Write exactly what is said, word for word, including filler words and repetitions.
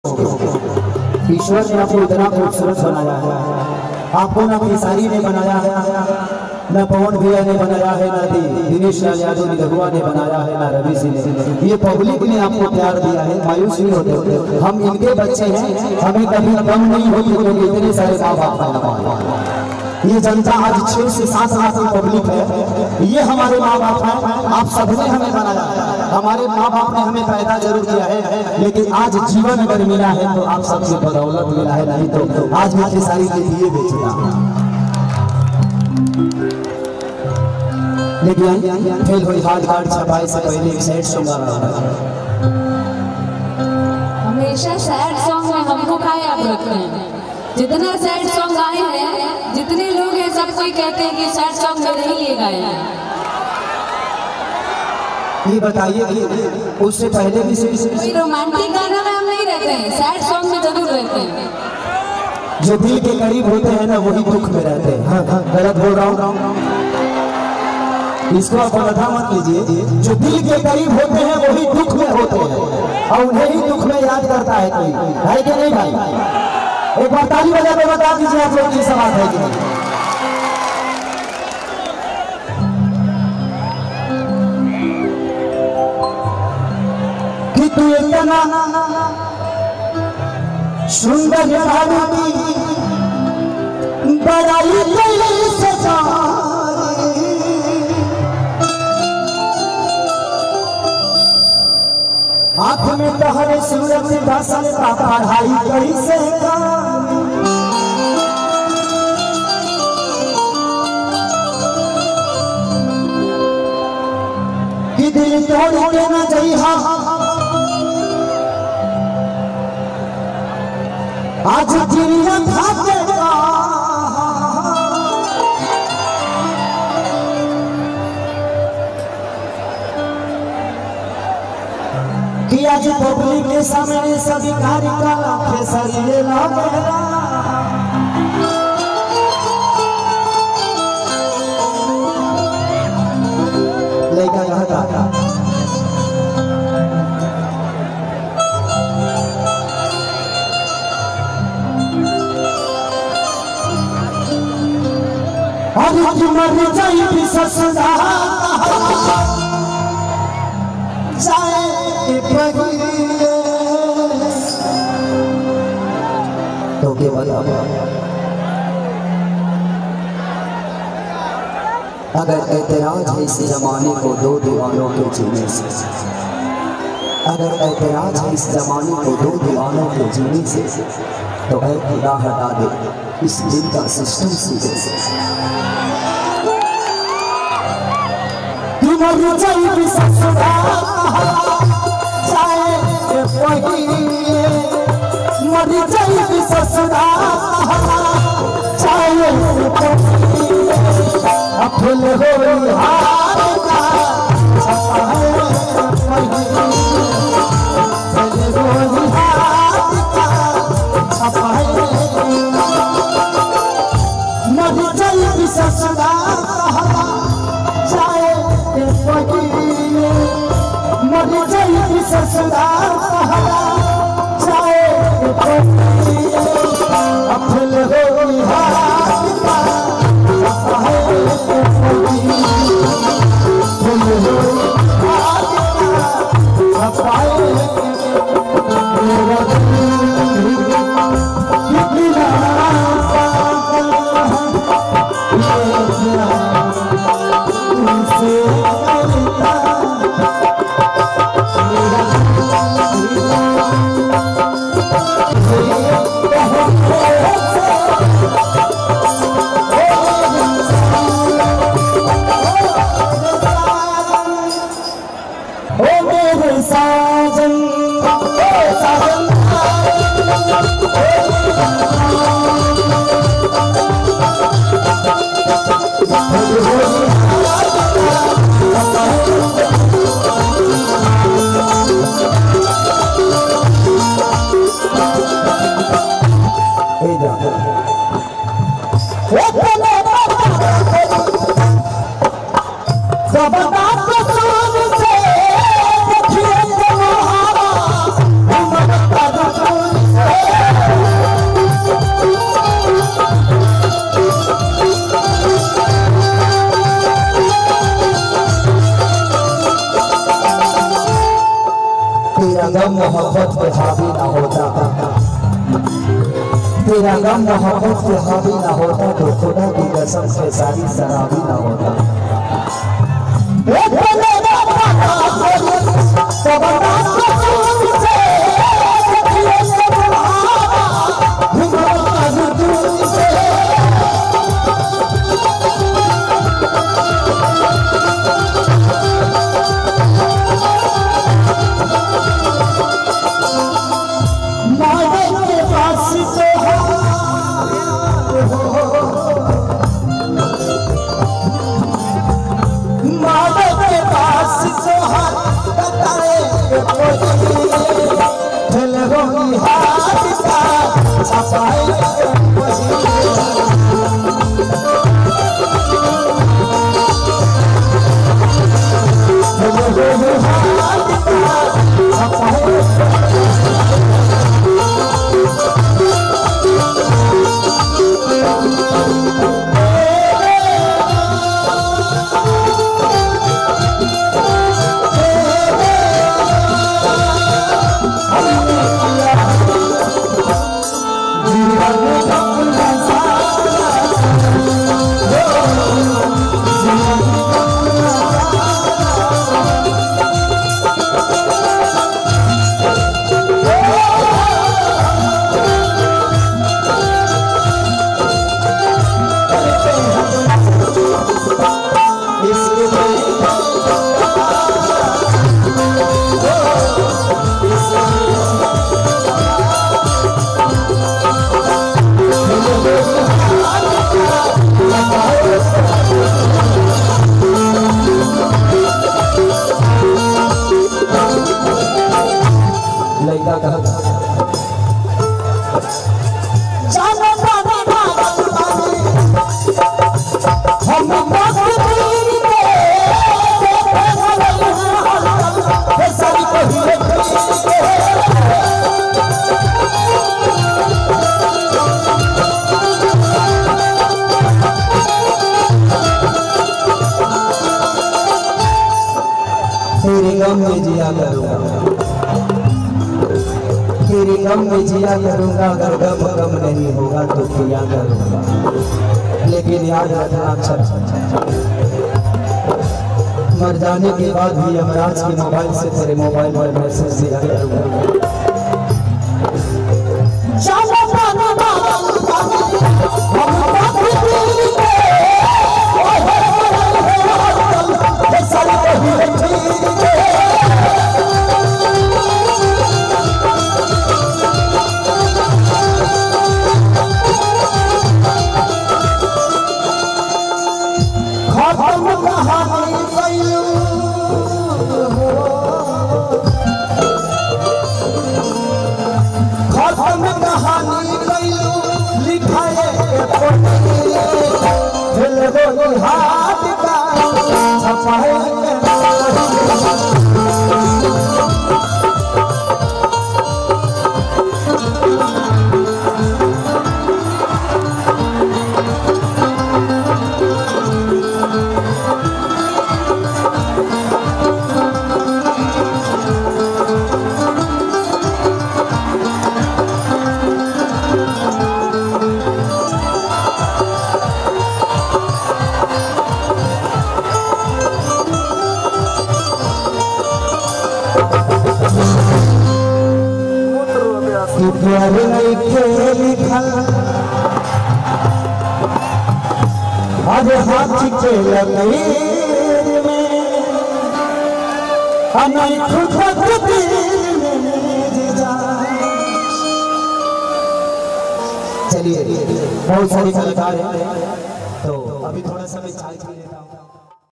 ईश्वर ने आपको इतना खूबसूरत बनाया है, आपको ना खेसारी ने बनाया है, न पवन भैया ने बनाया है, न दिनेश यादव निगहुआ ने बनाया है, न रवि सिंह ने। ये पब्लिक ने आपको प्यार दिया है, मायूस नहीं होते। हम इनके बच्चे हैं, हमें कभी गम नहीं होती क्योंकि इतने सारे माँ बाप। ये जनता आज छह से सात लाख की पब्लिक है, ये हमारे माँ बाप हैं। आप सबने हमें बनाया, हमारे माँ बाप ने हमें पैदा जरूर किया है, लेकिन आज जीवन अगर मिला है तो आप सबसे बदौलत मिला है, नहीं तो आज मैं खेसारी के दिए बेचता। लेकिन फेल हुई हार्ड कार्ड छपाई से पहले एक सैड सॉन्ग आ रहा है। हमेशा सैड सॉन्ग में हमको क्या याद रखते हैं? जितना सैड सॉन्ग आए हैं, जितने लोग हैं, सब कोई कहते हैं कि सैड सॉन्ग में नहीं ये गाए हैं। ये बताइए कि उससे पहले भी कोई रोमांटिक गाना में हम नहीं रहते हैं, सैड सॉन्ग में जरूर रहते हैं। जो दिल के करीब होते हैं ना वही दुख में रहते हैं। हाँ, हाँ, गलत बोल रहा हूँ, इसको आप गलत मत लीजिए। जो दिल के करीब होते हैं वही दुख में होते हैं, और उन्हें ही दुख में याद करता है कोई, है कि नहीं भाई? एक बार ताली बजा के बता दीजिए आप लोग की सवाल है कि नहीं। कि तू इतना सुंदर बड़ाई कैसे आँख में तहरे सूरज भाषण का पढ़ाई कैसे कि दिल तोड़ के न जइहा आज चिड़िया खाते कि आज पब्लिक के सामने सभी कार्य का खेसारी लगेगा। लड़का कहा था और मर जाई ससुरा तो के अगर ऐतराज है इस जमाने को दो दीवानों के जीने से, अगर ऐतराज है इस जमाने को दो दीवानों के जीने से, तो ऐ खुदा हटा दे इस दिल का सिस्टम सीधे से। मर जाई ससुरा मर जाई ससुरा चाहे फूल हो हार का मर जाई ससुरा चाहे मर जाई ससुरा चाहे फूल हो हार का से मेरा गम मोहब्बत से हावी ना होता तो खुदा की कसम से सारी शराबी ना होता। तेरे गम में जिया करूंगा, तेरे गम में जिया करूंगा, अगर गम गम नहीं होगा तो किया करूंगा। लेकिन याद रखना अच्छा मर जाने के बाद भी यमराज के मोबाइल से तेरे मोबाइल पर मैसेज दिया करूंगा। प्यार नहीं खेल लिखल आज हाथ के लकीर में अनई खुद दिल में जा। चलिए बहुत सारे कलाकार हैं तो अभी थोड़ा सा मैं चाय पी लेता हूँ।